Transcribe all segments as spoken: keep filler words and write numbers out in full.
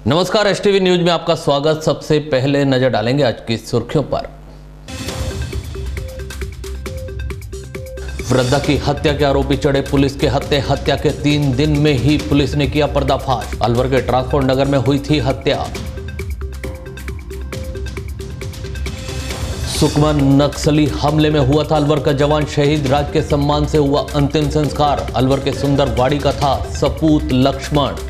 नमस्कार, STV news में आपका स्वागत। सबसे पहले नजर डालेंगे आज की सुर्खियों पर। वृद्धा की हत्या के आरोपी चढ़े पुलिस के हत्या हत्या के तीन दिन में ही पुलिस ने किया पर्दाफाश। अलवर के ट्रांसपोर्ट नगर में हुई थी हत्या। सुकमा नक्सली हमले में हुआ था अलवर का जवान शहीद। राज के सम्मान से हुआ अंतिम संस्कार। अलवर के सुंदरवाड़ी का था सपूत लक्ष्मण।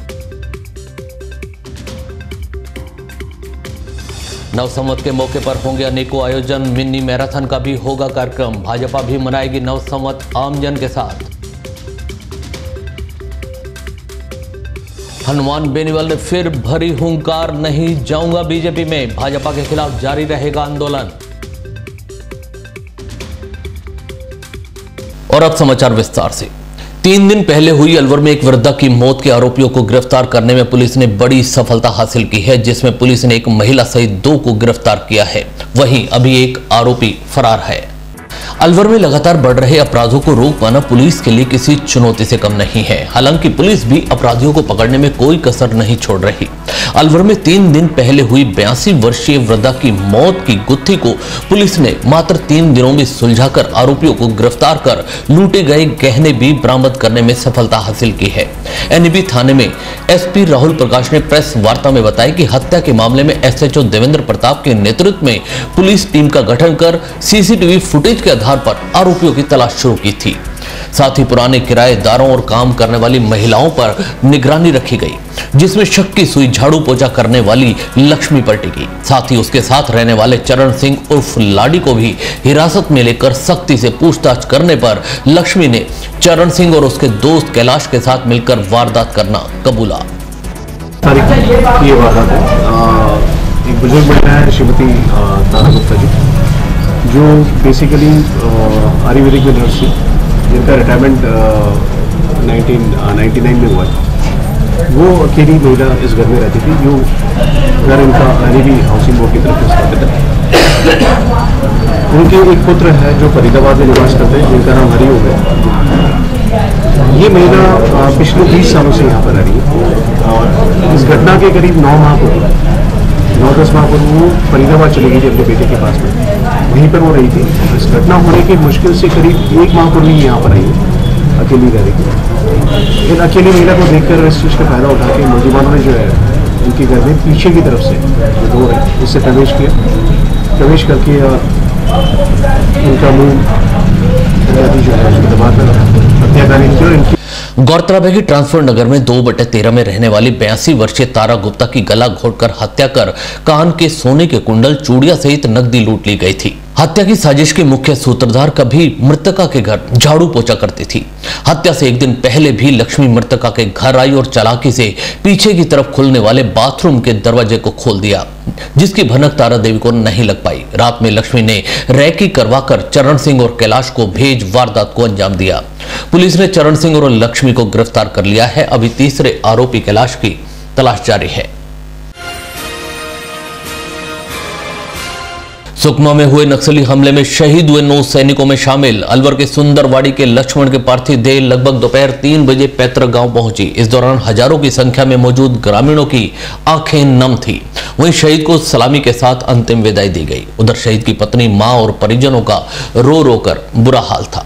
नवसंवत के मौके पर होंगे अनेकों आयोजन। मिनी मैराथन का भी होगा कार्यक्रम। भाजपा भी मनाएगी नवसंवत आमजन के साथ। हनुमान बेनीवाल ने फिर भरी हुंकार, नहीं जाऊंगा बीजेपी में। भाजपा के खिलाफ जारी रहेगा आंदोलन। और अब समाचार विस्तार से। तीन दिन पहले हुई अलवर में एक वृद्धा की मौत के आरोपियों को गिरफ्तार करने में पुलिस ने बड़ी सफलता हासिल की है, जिसमें पुलिस ने एक महिला सहित दो को गिरफ्तार किया है। वहीं अभी एक आरोपी फरार है। अलवर में लगातार बढ़ रहे अपराधों को रोक पाना पुलिस के लिए किसी चुनौती से कम नहीं है। हालांकि पुलिस भी अपराधियों को पकड़ने में कोई कसर नहीं छोड़ रही। अलवर में तीन दिन पहले हुई बयासी वर्षीय वृद्धा की मौत की गुत्थी को पुलिस ने मात्र तीन दिनों में सुलझाकर आरोपियों को गिरफ्तार कर लूटे गए गहने भी बरामद करने में सफलता हासिल की है। एनएबी थाने में एसपी राहुल प्रकाश ने प्रेस वार्ता में बताया कि हत्या के मामले में एसएचओ देवेंद्र प्रताप के नेतृत्व में पुलिस टीम का गठन कर सीसीटीवी फुटेज के आधार पर आरोपियों की तलाश शुरू की थी। साथ ही पुराने किराएदारों और काम करने वाली महिलाओं पर निगरानी रखी गई, जिसमें शक की सुई झाड़ू पोछा करने वाली लक्ष्मी पर टिकी। साथ ही उसके साथ रहने वाले चरण सिंह उर्फ लाडी को भी हिरासत में लेकर सख्ती से पूछताछ करने पर लक्ष्मी ने चरण सिंह और उसके दोस्त कैलाश के साथ मिलकर वारदात करना कबूला। ये वारदात है, एक बुजुर्ग महिला है श्रीमती तारा गुप्ता जी, जो बेसिकली आयुर्वेदिक में नर्स थी, जिनका रिटायरमेंट नाइनटीन नाइन्टी नाइन में हुआ है। वो अकेली महिला इस घर में रहती थी, जो घर इनका एनएबी हाउसिंग बोर्ड की तरफ से स्थापित है। उनके एक पुत्र है जो फरीदाबाद में निवास करते हैं, जिनका नाम हरिओम है। ये महिला पिछले बीस सालों से यहाँ पर रह रही है और इस घटना के करीब नौ माह पूर्व नौ दस माह पूर्व वो फरीदाबाद चली गई थी अपने बेटे के पास में। वहीं पर वो रही थी। इस घटना होने के मुश्किल से करीब एक माह पूर्व ही यहाँ पर आई है, अकेली रह रही थी। इन अकेली महिला को देखकर इस चीज़ का फायदा उठा के नौजवानों ने जो है उनके घर में पीछे की तरफ से जो डोर है उससे प्रवेश किया। प्रवेश करके उनका मुँह जो है उसको दबाकर हत्या करने की और इनकी गौरतलब है कि ट्रांसपोर्ट नगर में दो बटे तेरह में रहने वाली बयासी वर्षीय तारा गुप्ता की गला घोटकर हत्या कर कान के सोने के कुंडल, चूड़ियां सहित नकदी लूट ली गई थी। हत्या की साजिश के मुख्य सूत्रधार कभी मृतका के घर झाड़ू पोछा करती थी। हत्या से एक दिन पहले भी लक्ष्मी मृतका के घर आई और चालाकी से पीछे की तरफ खुलने वाले बाथरूम के दरवाजे को खोल दिया, जिसकी भनक तारा देवी को नहीं लग पाई। रात में लक्ष्मी ने रैकी करवाकर चरण सिंह और कैलाश को भेज वारदात को अंजाम दिया। पुलिस ने चरण सिंह और लक्ष्मी को गिरफ्तार कर लिया है। अभी तीसरे आरोपी कैलाश की तलाश जारी है। सुकमा में हुए नक्सली हमले में शहीद हुए नौ सैनिकों में शामिल अलवर के सुंदरवाड़ी के लक्ष्मण के पार्थिव देह लगभग दोपहर तीन बजे पैतृक गांव पहुंची। इस दौरान हजारों की संख्या में मौजूद ग्रामीणों की आंखें नम थी। वहीं शहीद को सलामी के साथ अंतिम विदाई दी गई। उधर शहीद की पत्नी, मां और परिजनों का रो रो कर बुरा हाल था।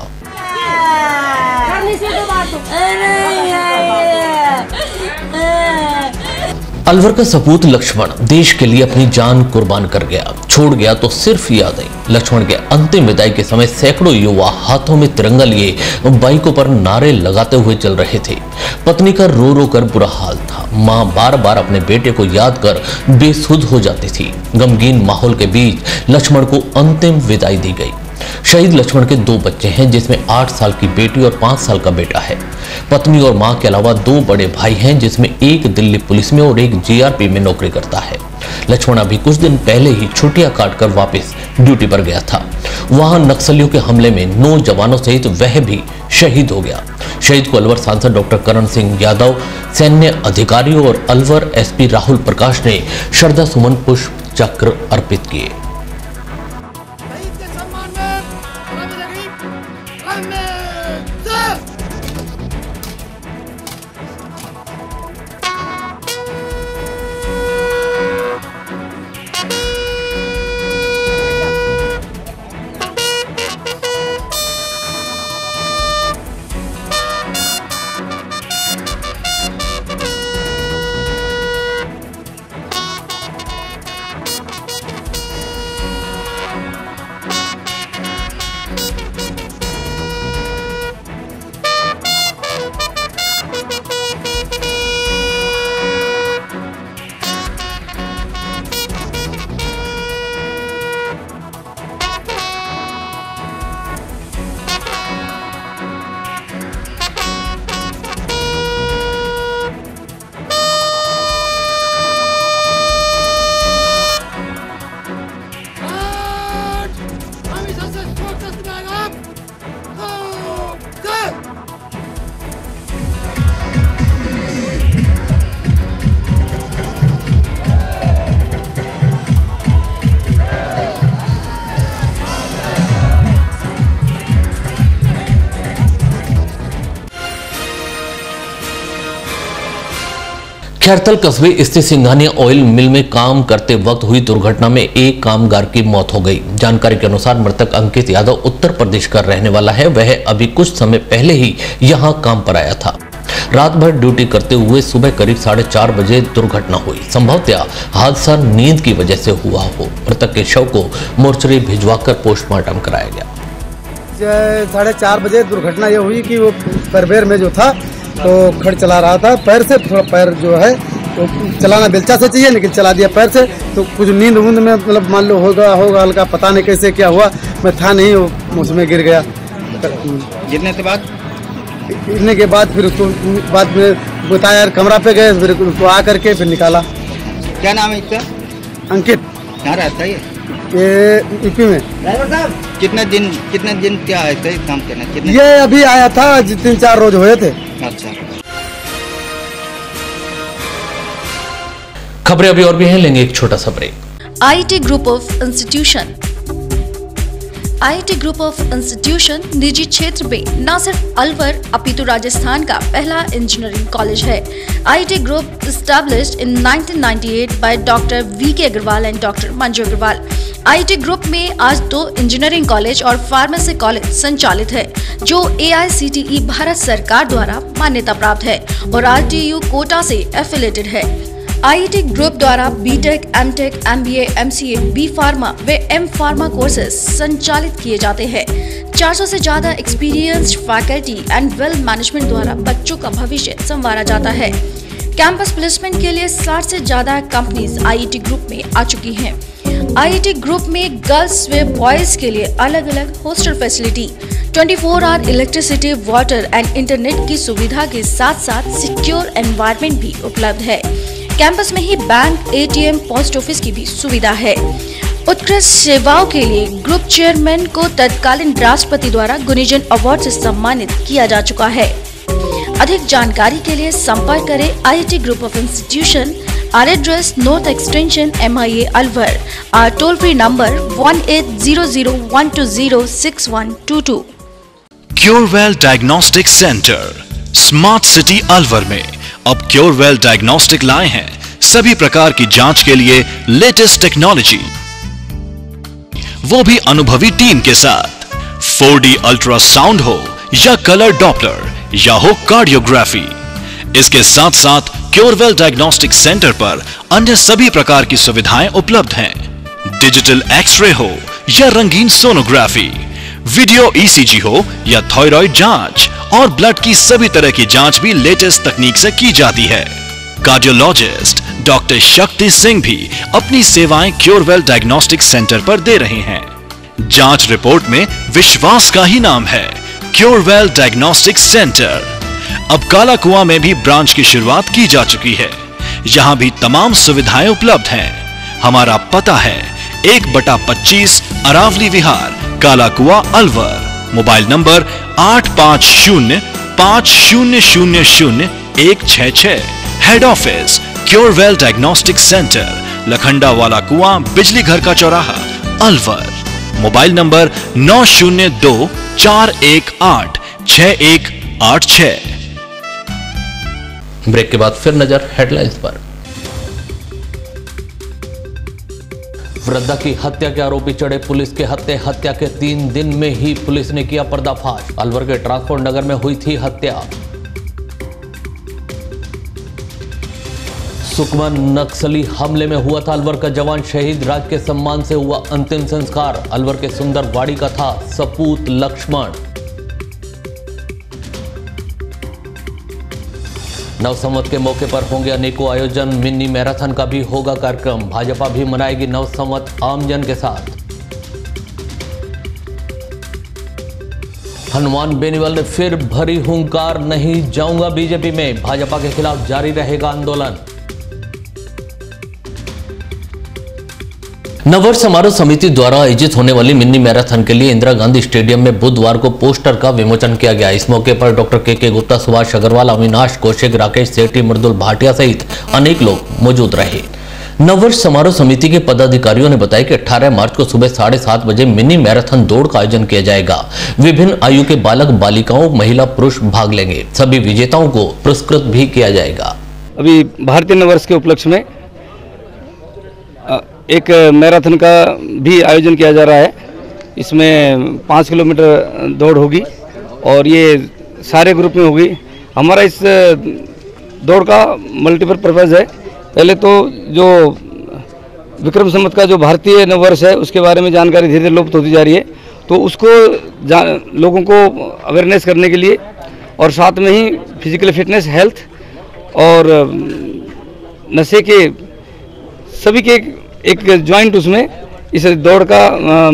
अलवर का सपूत लक्ष्मण देश के लिए अपनी जान कुर्बान कर गया। छोड़ गया तो सिर्फ यादें। लक्ष्मण के अंतिम विदाई के समय सैकड़ों युवा हाथों में तिरंगा लिए बाइकों पर नारे लगाते हुए चल रहे थे। पत्नी का रो रो कर बुरा हाल था। मां बार बार अपने बेटे को याद कर बेसुध हो जाती थी। गमगीन माहौल के बीच लक्ष्मण को अंतिम विदाई दी गई। शहीद लक्ष्मण के दो बच्चे हैं, जिसमें आठ साल की बेटी और पांच साल का बेटा है। पत्नी और मां के अलावा दो बड़े भाई हैं, जिसमें एक दिल्ली पुलिस में और एक जीआरपी में नौकरी करता है। लक्ष्मण अभी कुछ दिन पहले ही छुट्टियां काटकर वापस ड्यूटी पर गया था। वहां नक्सलियों के हमले में नौ जवानों सहित वह भी शहीद हो गया। शहीद को अलवर सांसद डॉक्टर करण सिंह यादव, सैन्य अधिकारियों और अलवर एसपी राहुल प्रकाश ने श्रद्धा सुमन पुष्प चक्र अर्पित किए। खैरतल कस्बे स्थित सिंघानिया ऑयल मिल में काम करते वक्त हुई दुर्घटना में एक कामगार की मौत हो गई। जानकारी के अनुसार मृतक अंकित यादव उत्तर प्रदेश का रहने वाला है। वह अभी कुछ समय पहले ही यहां काम पर आया था। रात भर ड्यूटी करते हुए सुबह करीब साढ़े चार बजे दुर्घटना हुई। संभवतः हादसा नींद की वजह से हुआ हो। मृतक के शव को मोर्चरी भिजवाकर पोस्टमार्टम कराया गया। साढ़े चार बजे दुर्घटना ये हुई कि वो परबेर में जो था तो खड़ चला रहा था, पैर से थोड़ा पैर जो है तो चलाना बेलचा से चाहिए लेकिन चला दिया पैर से। तो कुछ नींद वूंद में मतलब मान लो होगा होगा हल्का, पता नहीं कैसे क्या हुआ, मैं था नहीं, वो उसमें गिर गया। गिरने के बाद गिरने के बाद फिर उसको बाद में बताया कमरा पे गए, फिर उसको आ करके फिर निकाला। क्या नाम है इसका? अंकित। कहाँ रहता है ये? ये यूपी में। कितने दिन कितने दिन क्या है काम करना? कितने? ये अभी आया था, तीन चार रोज हुए थे। अच्छा। खबरें अभी और भी हैं, लेंगे एक छोटा सा break. IIT group of institution IIT group of institution निजी क्षेत्र में न सिर्फ अलवर अपितु राजस्थान का पहला इंजीनियरिंग कॉलेज है। IIT group established in nineteen ninety eight by doctor V K Agarwal and doctor Manju Agarwal. IIT group में आज दो इंजीनियरिंग कॉलेज और फार्मेसी कॉलेज संचालित है, जो ए आई सी टी ई भारत सरकार द्वारा मान्यता प्राप्त है और आर टी यू कोटा से एफिलेटेड है। आईआईटी ग्रुप द्वारा BTech, MTech, MBA, MCA, B pharma व एम फार्मा कोर्सेज संचालित किए जाते हैं। चार सौ से ज्यादा experienced faculty and well management द्वारा बच्चों का भविष्य संवारा जाता है। कैंपस प्लेसमेंट के लिए साठ से ज्यादा कंपनीज आईआईटी ग्रुप में आ चुकी हैं। आईआईटी ग्रुप में गर्ल्स व बॉयज के लिए अलग अलग हॉस्टल फैसिलिटी, चौबीस hour electricity, water and internet की सुविधा के साथ साथ सिक्योर एनवायरनमेंट भी उपलब्ध है। कैंपस में ही बैंक, एटीएम, पोस्ट ऑफिस की भी सुविधा है। उत्कृष्ट सेवाओं के लिए ग्रुप चेयरमैन को तत्कालीन राष्ट्रपति द्वारा गुणीजन अवार्ड से सम्मानित किया जा चुका है। अधिक जानकारी के लिए संपर्क करें IIT group of institution. Our address north extension M I A Alwar. Our toll free number one eight zero zero one two zero six one two two. Curewell diagnostic centre smart city Alwar में अब क्योरवेल diagnostic लाए हैं सभी प्रकार की जांच के लिए लेटेस्ट टेक्नोलॉजी, वो भी अनुभवी टीम के साथ। फोर डी अल्ट्रासाउंड हो या कलर डॉपलर या हो कार्डियोग्राफी, इसके साथ साथ क्योरवेल डायग्नोस्टिक सेंटर पर अन्य सभी प्रकार की सुविधाएं उपलब्ध हैं। डिजिटल एक्सरे हो या रंगीन सोनोग्राफी, वीडियो ईसीजी हो या थायराइड जांच और ब्लड की सभी तरह की जांच भी लेटेस्ट तकनीक से की जाती है। कार्डियोलॉजिस्ट डॉक्टर शक्ति सिंह भी अपनी सेवाएं क्योरवेल डायग्नोस्टिक सेंटर पर दे रहे हैं। जांच रिपोर्ट में विश्वास का ही नाम है, क्योरवेल डायग्नोस्टिक सेंटर। अब काला कुआं में भी ब्रांच की शुरुआत की जा चुकी है। यहां भी तमाम सुविधाएं उपलब्ध हैं। हमारा पता है एक बटा पच्चीस अरावली विहार, काला कुआं, अलवर। मोबाइल नंबर आठ पाँच शून्य पाँच शून्य शून्य शून्य एक छह छह। Head office Curewell diagnostic centre, लखंडा वाला कुआं, बिजली घर का चौराहा, अलवर। मोबाइल नंबर नौ शून्य दो चार एक आठ छह एक आठ छह। ब्रेक के बाद फिर नजर हेडलाइंस पर। वृद्धा की हत्या के आरोपी चढ़े पुलिस के हत्या हत्या के तीन दिन में ही पुलिस ने किया पर्दाफाश। अलवर के ट्रांसपोर्ट नगर में हुई थी हत्या। सुकमा नक्सली हमले में हुआ था अलवर का जवान शहीद, राज के सम्मान से हुआ अंतिम संस्कार। अलवर के सुंदरवाड़ी का था सपूत लक्ष्मण। नव संवत के मौके पर होंगे अनेकों आयोजन, मिनी मैराथन का भी होगा कार्यक्रम। भाजपा भी मनाएगी नव संवत आमजन के साथ। हनुमान बेनीवाल ने फिर भरी हुंकार, नहीं जाऊंगा बीजेपी में। भाजपा के खिलाफ जारी रहेगा आंदोलन। नववर्ष समारोह समिति द्वारा आयोजित होने वाली मिनी मैराथन के लिए इंदिरा गांधी स्टेडियम में बुधवार को पोस्टर का विमोचन किया गया। इस मौके पर डॉक्टर के के गुप्ता, सुभाष अग्रवाल, अविनाश कौशिक, राकेश सेठी, मृदुल भाटिया सहित अनेक लोग मौजूद रहे। नववर्ष समारोह समिति के पदाधिकारियों ने बताया कि अठारह मार्च को सुबह साढ़े सात बजे मिनी मैराथन दौड़ का आयोजन किया जाएगा। विभिन्न आयु के बालक बालिकाओं, महिला पुरुष भाग लेंगे। सभी विजेताओं को पुरस्कृत भी किया जाएगा। अभी भारतीय नववर्ष के उपलक्ष्य में एक मैराथन का भी आयोजन किया जा रहा है। इसमें पाँच किलोमीटर दौड़ होगी और ये सारे ग्रुप में होगी। हमारा इस दौड़ का मल्टीपल पर्पज़ है। पहले तो जो विक्रम संवत का जो भारतीय नववर्ष है उसके बारे में जानकारी धीरे धीरे लुप्त होती जा रही है, तो उसको लोगों को अवेयरनेस करने के लिए और साथ में ही फिजिकल फिटनेस, हेल्थ और नशे के सभी के एक जॉइंट उसमें इस दौड़ का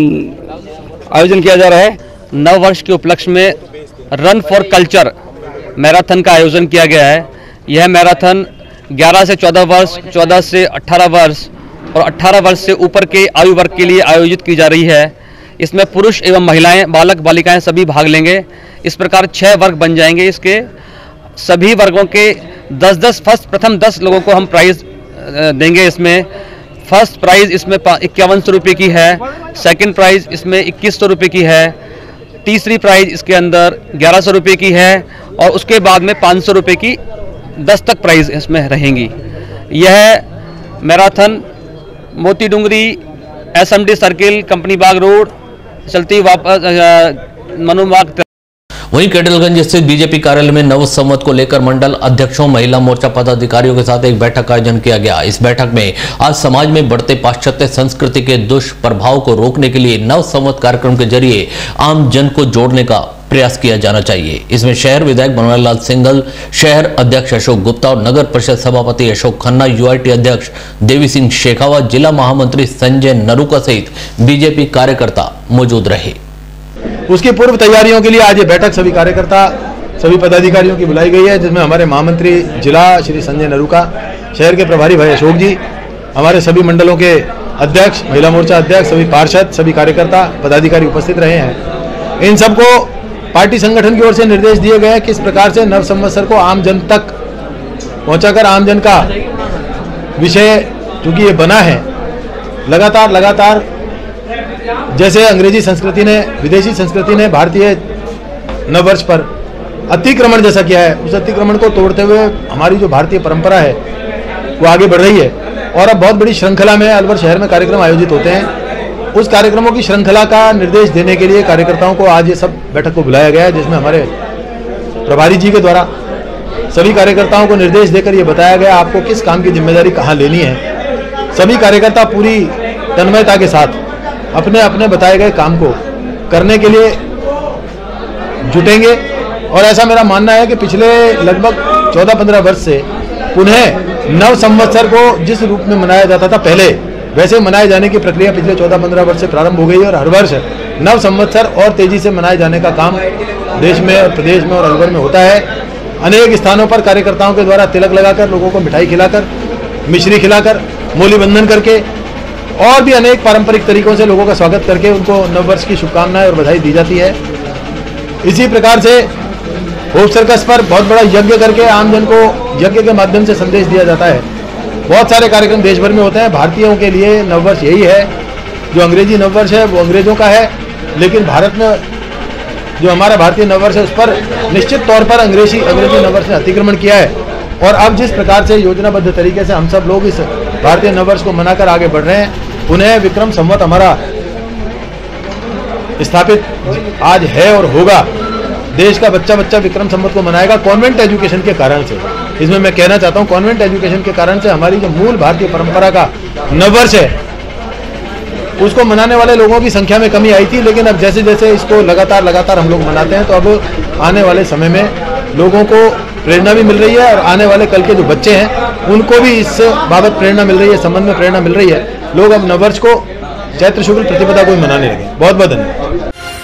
आयोजन किया जा रहा है। नव वर्ष के उपलक्ष्य में रन फॉर कल्चर मैराथन का आयोजन किया गया है। यह मैराथन ग्यारह से चौदह वर्ष, चौदह से अठारह वर्ष और अठारह वर्ष से ऊपर के आयु वर्ग के लिए आयोजित की जा रही है। इसमें पुरुष एवं महिलाएं, बालक बालिकाएं सभी भाग लेंगे। इस प्रकार छह वर्ग बन जाएंगे। इसके सभी वर्गों के दस दस फर्स्ट प्रथम दस लोगों को हम प्राइज देंगे। इसमें फर्स्ट प्राइज इसमें इक्यावन सौ रुपये की है, सेकंड प्राइज इसमें इक्कीस सौ रुपये की है, तीसरी प्राइज इसके अंदर ग्यारह सौ रुपये की है और उसके बाद में पाँच सौ रुपये की दस तक प्राइज इसमें रहेंगी। यह marathon Moti Doongri SMD circle, company Bagh road चलती वापस मनुबाग। वहीं केडलगंज स्थित बीजेपी कार्यालय में नव संवत को लेकर मंडल अध्यक्षों, महिला मोर्चा पदाधिकारियों के साथ एक बैठक का आयोजन किया गया। इस बैठक में आज समाज में बढ़ते पाश्चात्य संस्कृति के दुष्प्रभाव को रोकने के लिए नव संवत कार्यक्रम के जरिए आम जन को जोड़ने का प्रयास किया जाना चाहिए। इसमें शहर विधायक बनवारी लाल सिंघल, शहर अध्यक्ष अशोक गुप्ता और नगर परिषद सभापति अशोक खन्ना, यूआईटी अध्यक्ष देवी सिंह शेखावत, जिला महामंत्री संजय नरूका सहित बीजेपी कार्यकर्ता मौजूद रहे। उसकी पूर्व तैयारियों के लिए आज ये बैठक सभी कार्यकर्ता, सभी पदाधिकारियों की बुलाई गई है, जिसमें हमारे महामंत्री जिला श्री संजय नरूका, शहर के प्रभारी भाई अशोक जी, हमारे सभी मंडलों के अध्यक्ष, महिला मोर्चा अध्यक्ष, सभी पार्षद, सभी कार्यकर्ता पदाधिकारी उपस्थित रहे हैं। इन सबको पार्टी संगठन की ओर से निर्देश दिए गए हैं किस प्रकार से नव संवत्सर को आम जन तक पहुंचाकर आम जन का विषय चूंकि ये बना है, लगातार लगातार जैसे अंग्रेजी संस्कृति ने, विदेशी संस्कृति ने भारतीय नववर्ष पर अतिक्रमण जैसा किया है, उस अतिक्रमण को तोड़ते हुए हमारी जो भारतीय परंपरा है वो आगे बढ़ रही है और अब बहुत बड़ी श्रृंखला में अलवर शहर में कार्यक्रम आयोजित होते हैं। उस कार्यक्रमों की श्रृंखला का निर्देश देने के लिए कार्यकर्ताओं को आज ये सब बैठक को बुलाया गया है, जिसमें हमारे प्रभारी जी के द्वारा सभी कार्यकर्ताओं को निर्देश देकर ये बताया गया आपको किस काम की जिम्मेदारी कहाँ लेनी है। सभी कार्यकर्ता पूरी तन्मयता के साथ अपने अपने बताए गए काम को करने के लिए जुटेंगे और ऐसा मेरा मानना है कि पिछले लगभग चौदह पंद्रह वर्ष से पुनः नव संवत्सर को जिस रूप में मनाया जाता था पहले, वैसे मनाए जाने की प्रक्रिया पिछले चौदह पंद्रह वर्ष से प्रारंभ हो गई है और हर वर्ष नव संवत्सर और तेजी से मनाए जाने का काम देश में और प्रदेश में और अलवर में होता है। अनेक स्थानों पर कार्यकर्ताओं के द्वारा तिलक लगाकर, लोगों को मिठाई खिलाकर, मिश्री खिलाकर, मूली बंधन करके और भी अनेक पारंपरिक तरीकों से लोगों का स्वागत करके उनको नववर्ष की शुभकामनाएं और बधाई दी जाती है। इसी प्रकार से होप सर्कस पर बहुत बड़ा यज्ञ करके आम जन को यज्ञ के माध्यम से संदेश दिया जाता है। बहुत सारे कार्यक्रम देश भर में होते हैं। भारतीयों के लिए नववर्ष यही है। जो अंग्रेजी नववर्ष है वो अंग्रेजों का है, लेकिन भारत में जो हमारा भारतीय नववर्ष है उस पर निश्चित तौर पर अंग्रेजी अंग्रेजी नववर्ष ने अतिक्रमण किया है। और अब जिस प्रकार से योजनाबद्ध तरीके से हम सब लोग इस भारतीय नववर्ष को मनाकर आगे बढ़ रहे हैं, पुनः विक्रम संवत हमारा स्थापित आज है और होगा। देश का बच्चा बच्चा विक्रम संवत को मनाएगा कॉन्वेंट एजुकेशन के कारण से। इसमें मैं कहना चाहता हूँ कॉन्वेंट एजुकेशन के कारण से हमारी जो मूल भारतीय परंपरा का नववर्ष है उसको मनाने वाले लोगों की संख्या में कमी आई थी, लेकिन अब जैसे जैसे इसको लगातार लगातार हम लोग मनाते हैं तो अब आने वाले समय में लोगों को प्रेरणा भी मिल रही है और आने वाले कल के जो बच्चे हैं उनको भी इस बाबत प्रेरणा मिल रही है, संबंध में प्रेरणा मिल रही है। लोग अब नववर्ष को चैत्र शुक्ल प्रतिपदा को ही मनाने लगे। बहुत बहुत धन्यवाद।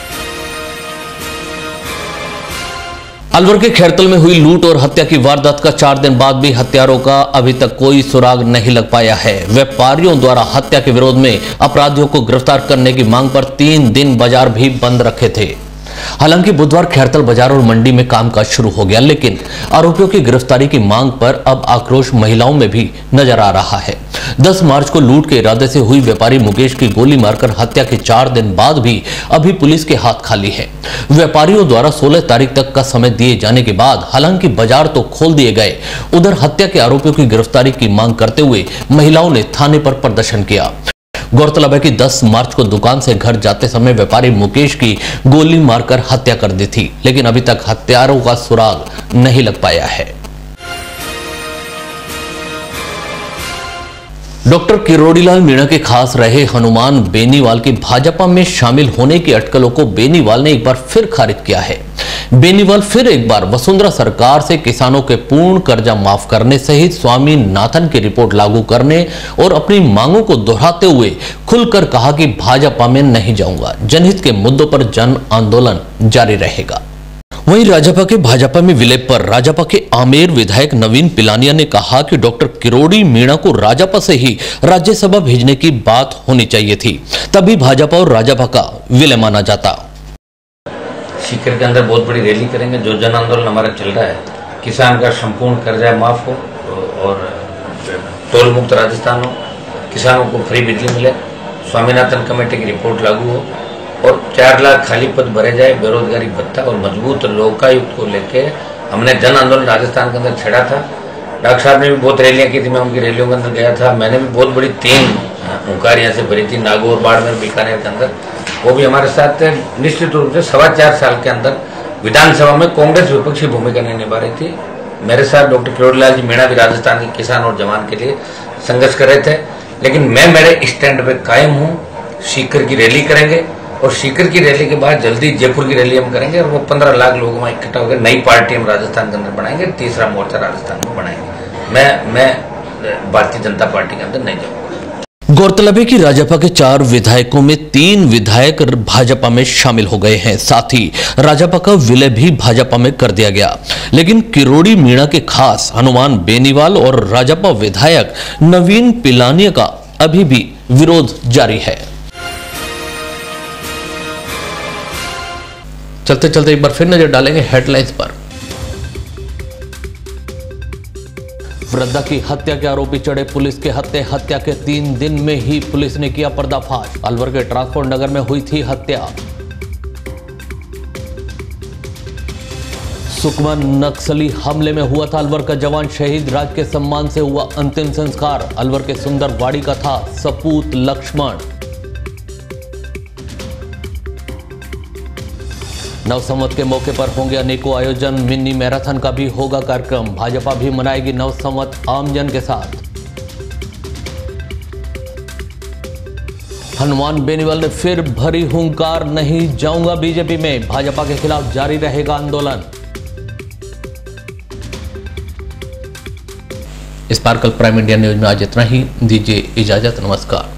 अलवर के खैरतल में हुई लूट और हत्या की वारदात का चार दिन बाद भी हत्यारों का अभी तक कोई सुराग नहीं लग पाया है। व्यापारियों द्वारा हत्या के विरोध में अपराधियों को गिरफ्तार करने की मांग पर तीन दिन बाजार भी बंद रखे थे। हालांकि बुधवार खैरतल बाजार और मंडी में कामकाज शुरू हो गया, लेकिन आरोपियों की गिरफ्तारी की मांग पर अब आक्रोश महिलाओं में भी नजर आ रहा है। दस मार्च को लूट के इरादे से हुई व्यापारी मुकेश की गोली मारकर हत्या के चार दिन बाद भी अभी पुलिस के हाथ खाली है। व्यापारियों द्वारा सोलह तारीख तक का समय दिए जाने के बाद हालांकि बाजार तो खोल दिए गए, उधर हत्या के आरोपियों की गिरफ्तारी की मांग करते हुए महिलाओं ने थाने पर प्रदर्शन किया। गौरतलब है कि दस मार्च को दुकान से घर जाते समय व्यापारी मुकेश की गोली मारकर हत्या कर दी थी, लेकिन अभी तक हत्यारों का सुराग नहीं लग पाया है। डॉक्टर किरोड़ीलाल मीणा के खास रहे हनुमान बेनीवाल के भाजपा में शामिल होने की अटकलों को बेनीवाल ने एक बार फिर खारिज किया है। बेनीवाल फिर एक बार वसुंधरा सरकार से किसानों के पूर्ण कर्जा माफ करने सहित स्वामीनाथन की रिपोर्ट लागू करने और अपनी मांगों को दोहराते हुए खुलकर कहा कि भाजपा में नहीं जाऊंगा, जनहित के मुद्दों पर जन आंदोलन जारी रहेगा। वहीं राजापा के भाजपा में विलय पर राजापा के आमेर विधायक नवीन पिलानिया ने कहा कि डॉक्टर किरोड़ी मीणा को राजापा से ही राज्यसभा भेजने की बात होनी चाहिए थी, तभी भाजपा और राजापा का विलय माना जाता। सीकर के अंदर बहुत बड़ी रैली करेंगे। जो जन आंदोलन हमारा चल रहा है, किसान का संपूर्ण कर्जा माफ हो और टोल मुक्त राजस्थान हो, किसानों को फ्री बिजली मिले, स्वामीनाथन कमेटी की रिपोर्ट लागू हो और चार लाख खाली पद भरे जाए, बेरोजगारी भत्ता और मजबूत लोकायुक्त को लेके हमने जन आंदोलन राजस्थान के अंदर छेड़ा था। डॉक्टर साहब ने भी बहुत रैलियां की थी, मैं उनकी रैलियों के अंदर गया था। मैंने भी बहुत बड़ी तीन हुंकारियां से भरी थी नागौर, बाड़मेर, बीकानेर के अंदर। वो भी हमारे साथ निश्चित रूप से सवा चार साल के अंदर विधानसभा में कांग्रेस विपक्षी भूमिका नहीं निभा रही थी। मेरे साथ डॉक्टर किरोड़ीलाल जी मीणा भी राजस्थान के किसान और जवान के लिए संघर्ष कर रहे थे, लेकिन मैं मेरे स्टैंड पे कायम हूँ। सीकर की रैली करेंगे और सीकर की रैली के बाद जल्दी जयपुर की रैली हम करेंगे और वो पंद्रह लाख लोग वहाँ इकट्ठा होकर नई पार्टी हम राजस्थान के अंदर बनाएंगे, तीसरा मोर्चा राजस्थान में बनाएंगे। मैं मैं भारतीय जनता पार्टी के अंदर नहीं जाऊंगा। गौरतलब है कि राजापा के चार विधायकों में तीन विधायक भाजपा में शामिल हो गए हैं, साथ ही राजापा का विलय भी भाजपा में कर दिया गया। लेकिन किरोड़ी मीणा के खास हनुमान बेनीवाल और राजापा विधायक नवीन पिलानिया का अभी भी विरोध जारी है। चलते चलते एक बार फिर नजर डालेंगे हेडलाइंस पर। वृद्धा की हत्या के आरोपी चढ़े पुलिस के हत्थे। हत्या के तीन दिन में ही पुलिस ने किया पर्दाफाश। अलवर के ट्रांसपोर्ट नगर में हुई थी हत्या। सुकमा नक्सली हमले में हुआ था अलवर का जवान शहीद। राज के सम्मान से हुआ अंतिम संस्कार। अलवर के सुंदरवाड़ी का था सपूत लक्ष्मण। नव संवत के मौके पर होंगे अनेकों आयोजन। मिनी मैराथन का भी होगा कार्यक्रम। भाजपा भी मनाएगी नव संवत आमजन के साथ। हनुमान बेनीवाल ने फिर भरी हुंकार, नहीं जाऊंगा बीजेपी में। भाजपा के खिलाफ जारी रहेगा आंदोलन। इस पार कल प्राइम इंडिया न्यूज में आज इतना ही। दीजिए इजाजत, नमस्कार।